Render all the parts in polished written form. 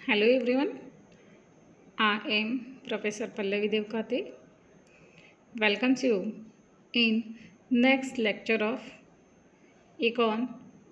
Hello everyone, I am Professor Pallavi Devkate. Welcomes you in next lecture of Econ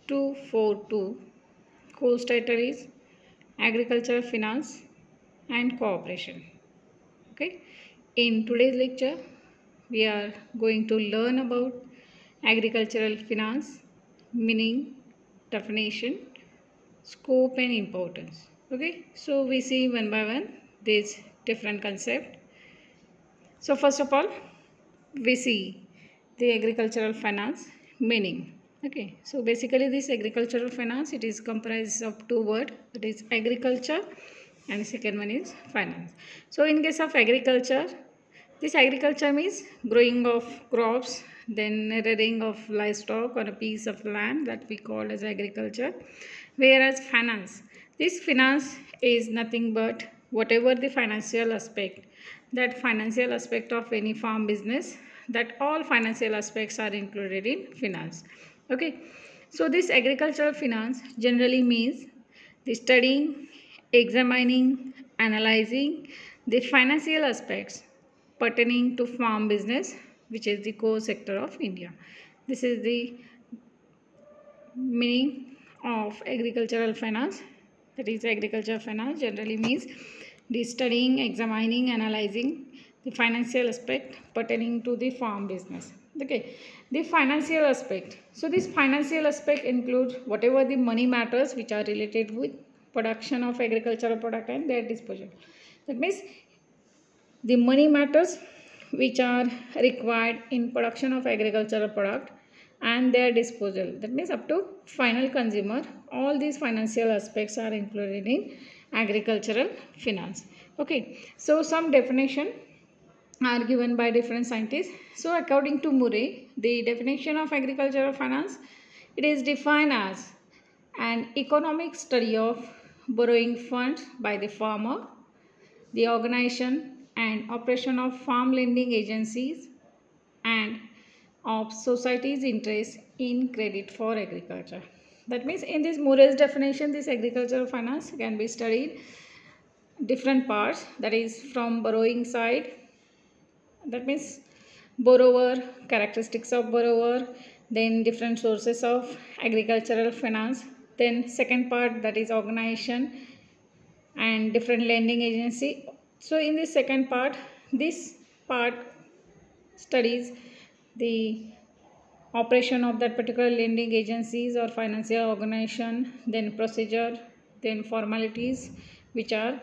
242. Course title is Agriculture, Finance and Cooperation. Okay, in today's lecture we are going to learn about agricultural finance, meaning, definition, scope and importance. Okay, so we see one by one these different concepts. So first of all we see the agricultural finance meaning. Okay, so basically this agricultural finance, it is comprised of two words, that is agriculture and second one is finance. So in case of agriculture, this agriculture means growing of crops, then rearing of livestock on a piece of land, that we call as agriculture. Whereas finance, this finance is nothing but whatever the financial aspect, that financial aspect of any farm business, that all financial aspects are included in finance. Okay, so this agricultural finance generally means the studying, examining, analyzing the financial aspects pertaining to farm business, which is the core sector of India. This is the meaning of agricultural finance. That is, agricultural finance generally means the studying, examining, analyzing the financial aspect pertaining to the farm business. Okay, the financial aspect. So this financial aspect includes whatever the money matters which are related with production of agricultural product and their disposal. That means the money matters which are required in production of agricultural product and their disposal, that means up to final consumer, all these financial aspects are included in agricultural finance. Okay, so some definition are given by different scientists. So according to Murray, the definition of agricultural finance, it is defined as an economic study of borrowing funds by the farmer, the organization and operation of farm lending agencies, and of society's interest in credit for agriculture. That means in this Murray's definition, this agricultural finance can be studied different parts, that is from borrowing side, that means borrower, characteristics of borrower, then different sources of agricultural finance, then second part, that is organization and different lending agency. So in this second part, this part studies the operation of that particular lending agencies or financial organization, then procedure, then formalities which are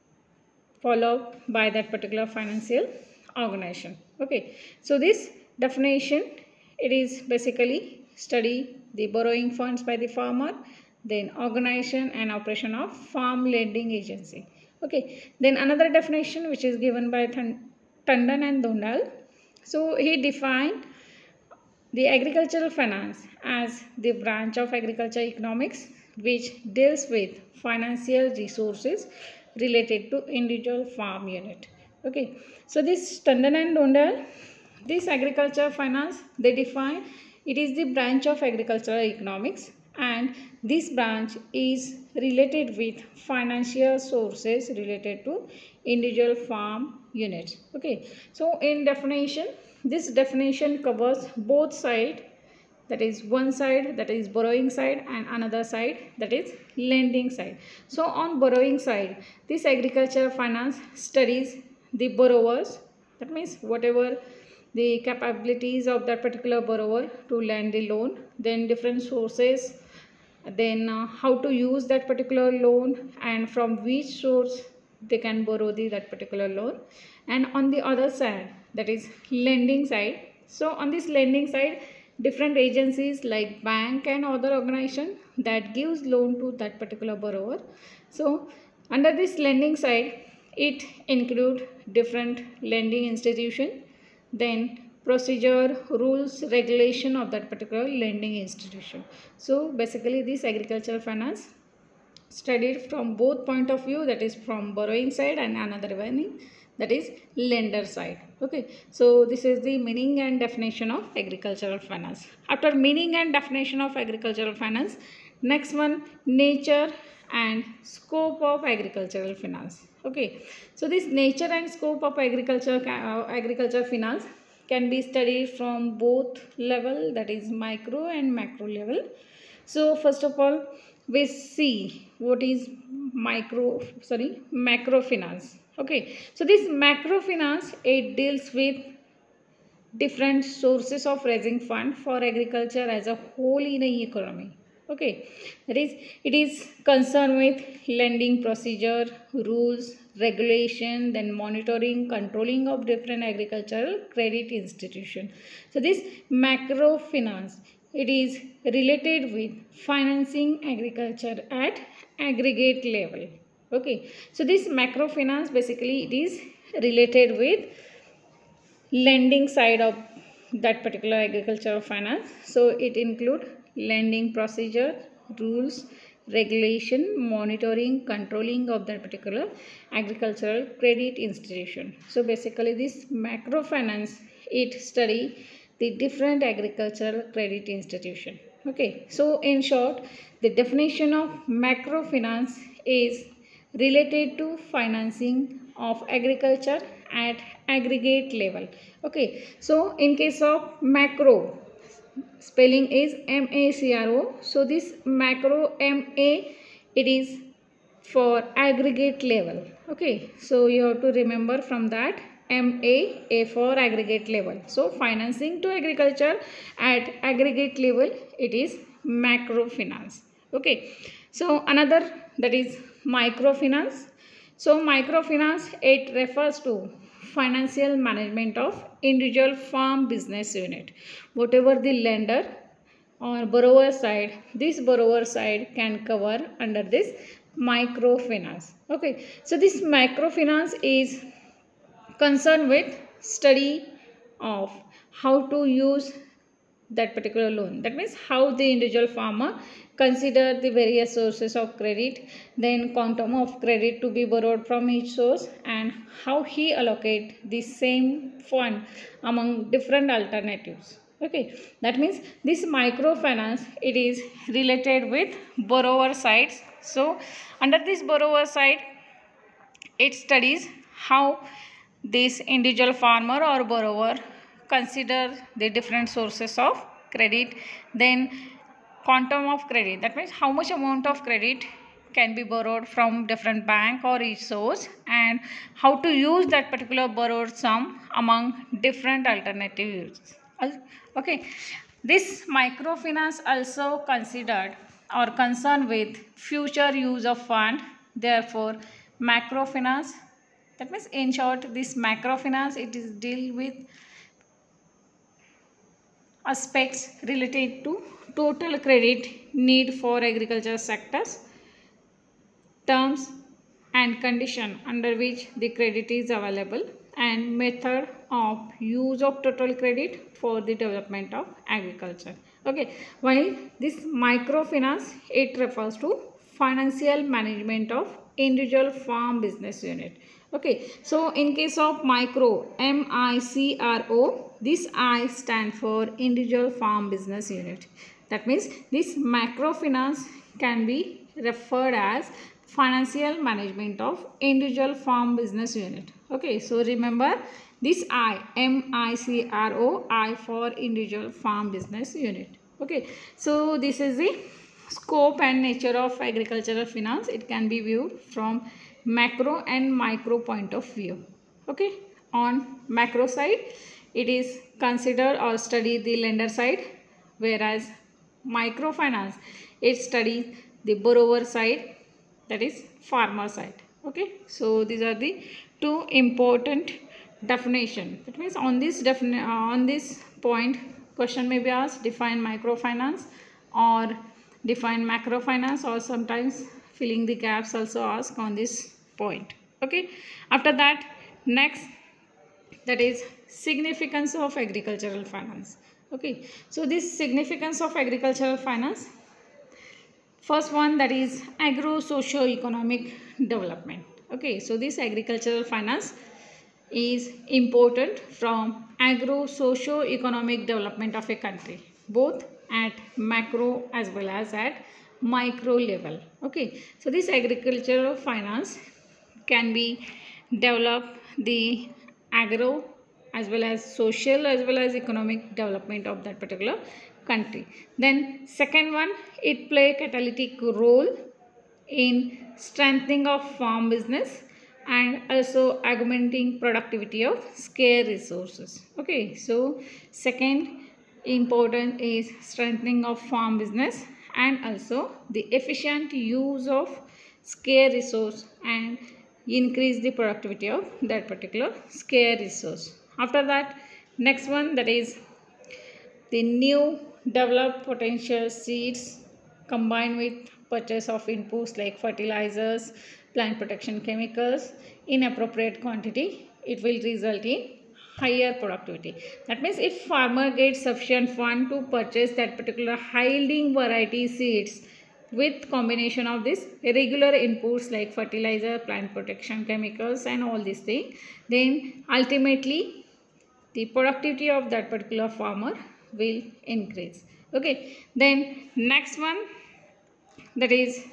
followed by that particular financial organization. Okay, so this definition, it is basically study the borrowing funds by the farmer, then organization and operation of farm lending agency. Okay, then another definition which is given by Tandon and Dhondal. So he defined the agricultural finance as the branch of agriculture economics which deals with financial resources related to individual farm unit. Okay, so this Tandon and Dhondal, this agriculture finance, they define it is the branch of agricultural economics and this branch is related with financial sources related to individual farm units. Okay, so in definition, this definition covers both sides, that is one side, that is borrowing side, and another side, that is lending side. So on borrowing side, this agriculture finance studies the borrowers, that means whatever the capabilities of that particular borrower to lend the loan, then different sources, then how to use that particular loan and from which source they can borrow that particular loan. And on the other side, that is lending side, so on this lending side, different agencies like bank and other organization that gives loan to that particular borrower. So under this lending side, it include different lending institution, then procedure, rules, regulation of that particular lending institution. So basically this agricultural finance studied from both point of view, that is from borrowing side and another one, that is lender side. Okay, so this is the meaning and definition of agricultural finance. After meaning and definition of agricultural finance, next one, nature and scope of agricultural finance. Okay, so this nature and scope of agriculture finance can be studied from both level, that is micro and macro level. So first of all, we see what is macro finance. Okay, so this macro finance, it deals with different sources of raising fund for agriculture as a whole in a economy. Okay, that is, it is concerned with lending procedure, rules, regulation, then monitoring, controlling of different agricultural credit institution. So this macro finance, it is related with financing agriculture at aggregate level. Okay, so this macro finance, basically it is related with lending side of that particular agricultural finance. So it include lending procedure, rules, regulation, monitoring, controlling of that particular agricultural credit institution. So basically this macro finance, it study the different agricultural credit institution. Okay, so in short, the definition of macro finance is related to financing of agriculture at aggregate level. Okay, so in case of macro, spelling is macro. So this macro, it is for aggregate level. Okay, so you have to remember from that, A for aggregate level. So financing to agriculture at aggregate level, it is macro finance. Okay, so another, that is microfinance. So microfinance, it refers to financial management of individual farm business unit. Whatever the lender or borrower side, this borrower side can cover under this microfinance. Okay, so this microfinance is concerned with study of how to use that particular loan. That means how the individual farmer consider the various sources of credit, then quantum of credit to be borrowed from each source, and how he allocate the same fund among different alternatives. Okay, that means this microfinance, it is related with borrower sides. So under this borrower side, it studies how this individual farmer or borrower consider the different sources of credit, then quantum of credit, that means how much amount of credit can be borrowed from different bank or each source, and how to use that particular borrowed sum among different alternatives. Okay, this microfinance also considered or concerned with future use of fund. Therefore macrofinance, that means in short, this macrofinance, it is deal with aspects related to total credit need for agriculture sectors, terms and condition under which the credit is available, and method of use of total credit for the development of agriculture. Okay, while this microfinance, it refers to financial management of individual farm business unit. Okay, so in case of micro, MICRO, this I stand for individual farm business unit. That means this macrofinance can be referred as financial management of individual farm business unit. Okay, so remember this I, MICRO, I for individual farm business unit. Okay, so this is the scope and nature of agricultural finance. It can be viewed from macro and micro point of view. Okay, on macro side, it is consider or study the lender side, whereas microfinance, it studies the borrower side, that is farmer side. Okay, so these are the two important definition. That means on this point, question may be asked, define microfinance or define macrofinance, or sometimes filling the gaps also asked on this point. Okay, after that, next, that is significance of agricultural finance. Okay, so this significance of agricultural finance, first one, that is agro-socio-economic development. Okay, so this agricultural finance is important from agro-socio-economic development of a country, both at macro as well as at micro level. Okay, so this agricultural finance can be develop the agro as well as social as well as economic development of that particular country. Then second one, it play catalytic role in strengthening of farm business and also augmenting productivity of scarce resources. Okay, so second important is strengthening of farm business and also the efficient use of scarce resource and increase the productivity of that particular scarce resource. After that, next one, that is the new developed potential seeds combined with purchase of inputs like fertilizers, plant protection chemicals in appropriate quantity, it will result in higher productivity. That means if farmer gets sufficient fund to purchase that particular high yielding variety seeds with combination of this regular inputs like fertilizer, plant protection chemicals and all these things, then ultimately the productivity of that particular farmer will increase. Okay, then next one, that is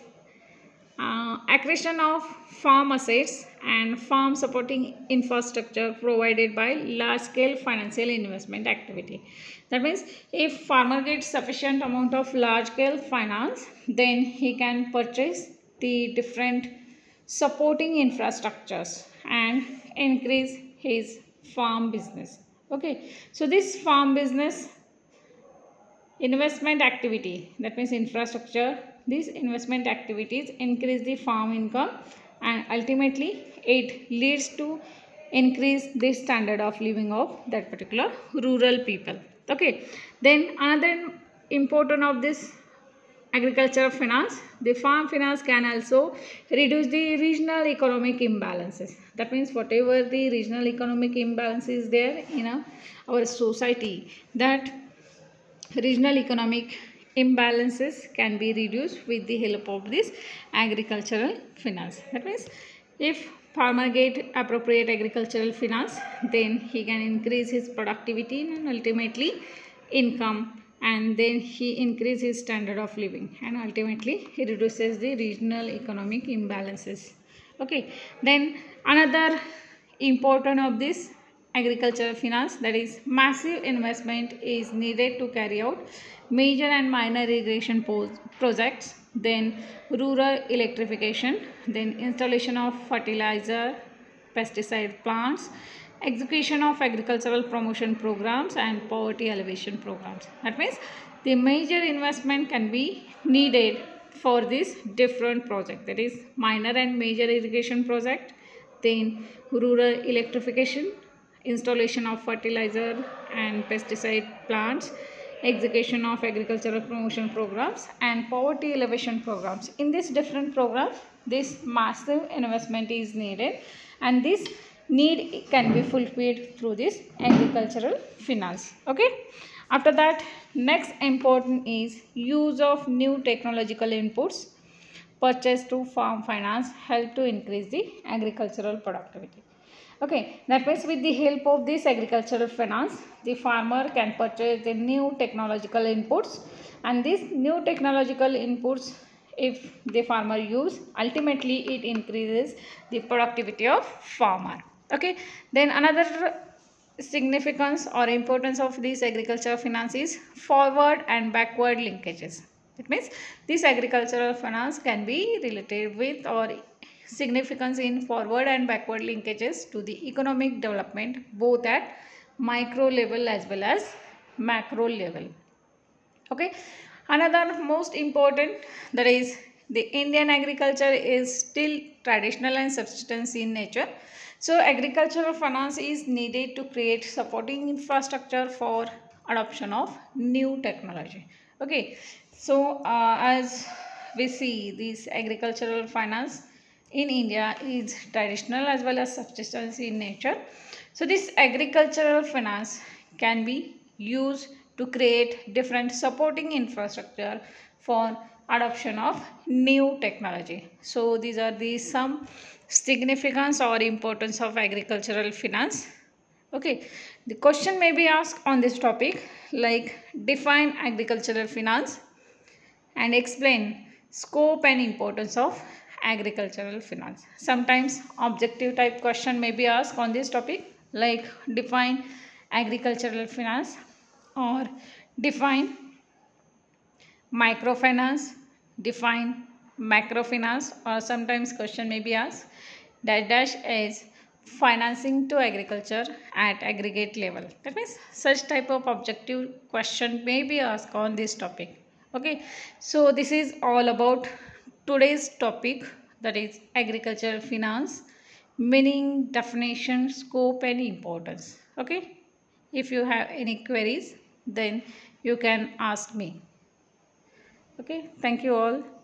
acquisition of farm assets and farm supporting infrastructure provided by large scale financial investment activity. That means if farmer gets sufficient amount of large scale finance, then he can purchase the different supporting infrastructures and increase his farm business. Okay, so this farm business investment activity, that means infrastructure, these investment activities increase the farm income and ultimately it leads to increase the standard of living of that particular rural people. Okay, then another important of this agricultural finance, the farm finance can also reduce the regional economic imbalances. That means whatever the regional economic imbalance is there in our society, that regional economic imbalances can be reduced with the help of this agricultural finance. That means if farmer get appropriate agricultural finance, then he can increase his productivity and ultimately income, and then he increases his standard of living and ultimately he reduces the regional economic imbalances. Okay, then another important of this agricultural finance, that is massive investment is needed to carry out major and minor irrigation projects, then rural electrification, then installation of fertilizer pesticide plants, execution of agricultural promotion programs and poverty alleviation programs. That means the major investment can be needed for this different project, that is minor and major irrigation project, then rural electrification, installation of fertilizer and pesticide plants, execution of agricultural promotion programs and poverty alleviation programs. In these different programs, this massive investment is needed and this need can be fulfilled through this agricultural finance. Okay, after that, next important is use of new technological inputs purchased through farm finance help to increase the agricultural productivity. Okay, that means with the help of this agricultural finance, the farmer can purchase the new technological inputs, and these new technological inputs, if the farmer use, ultimately it increases the productivity of farmer. Okay, then another significance or importance of this agricultural finance is forward and backward linkages. It means this agricultural finance can be related with or significance in forward and backward linkages to the economic development both at micro level as well as macro level. Okay, another most important, that is the Indian agriculture is still traditional and subsistence in nature. So agricultural finance is needed to create supporting infrastructure for adoption of new technology. Okay, so as we see, this agricultural finance in India is traditional as well as subsistence in nature. So this agricultural finance can be used to create different supporting infrastructure for adoption of new technology. So these are the some significance or importance of agricultural finance. Okay, the question may be asked on this topic like define agricultural finance and explain Scope and importance of agricultural finance. Sometimes objective type question may be asked on this topic, like define agricultural finance or define microfinance, define macrofinance, or sometimes question may be asked dash dash is financing to agriculture at aggregate level. That means such type of objective question may be asked on this topic. Okay, so this is all about today's topic, that is agricultural finance, meaning, definition, scope and importance. Okay, if you have any queries, then you can ask me. Okay, thank you all.